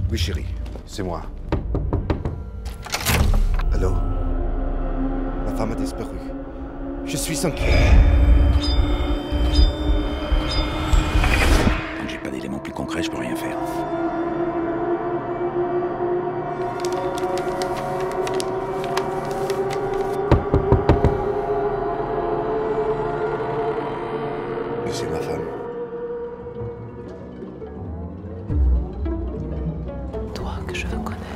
Oui, chérie, c'est moi. Allô? Ma femme a disparu. Je suis inquiet. Tant que j'ai pas d'éléments plus concrets, je peux rien faire. C'est ma femme. Toi que je veux connaître.